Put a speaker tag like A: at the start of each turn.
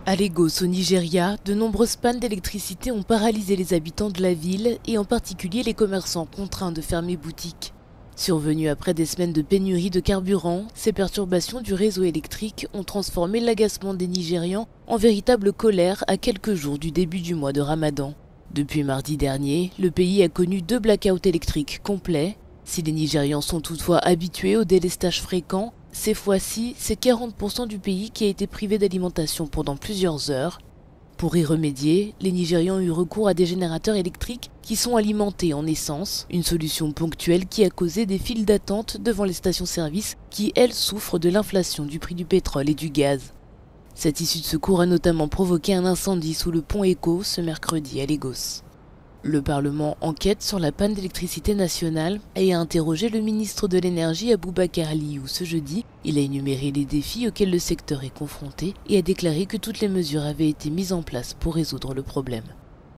A: À Lagos, au Nigeria, de nombreuses pannes d'électricité ont paralysé les habitants de la ville et en particulier les commerçants contraints de fermer boutique. Survenues après des semaines de pénurie de carburant, ces perturbations du réseau électrique ont transformé l'agacement des Nigérians en véritable colère à quelques jours du début du mois de Ramadan. Depuis mardi dernier, le pays a connu 2 blackouts électriques complets. Si les Nigérians sont toutefois habitués au délestage fréquent, ces fois-ci, c'est 40% du pays qui a été privé d'alimentation pendant plusieurs heures. Pour y remédier, les Nigérians ont eu recours à des générateurs électriques qui sont alimentés en essence, une solution ponctuelle qui a causé des files d'attente devant les stations-service qui, elles, souffrent de l'inflation du prix du pétrole et du gaz. Cette issue de secours a notamment provoqué un incendie sous le pont Echo ce mercredi à Lagos. Le Parlement enquête sur la panne d'électricité nationale et a interrogé le ministre de l'Énergie Aboubacar Aliou ce jeudi. Il a énuméré les défis auxquels le secteur est confronté et a déclaré que toutes les mesures avaient été mises en place pour résoudre le problème.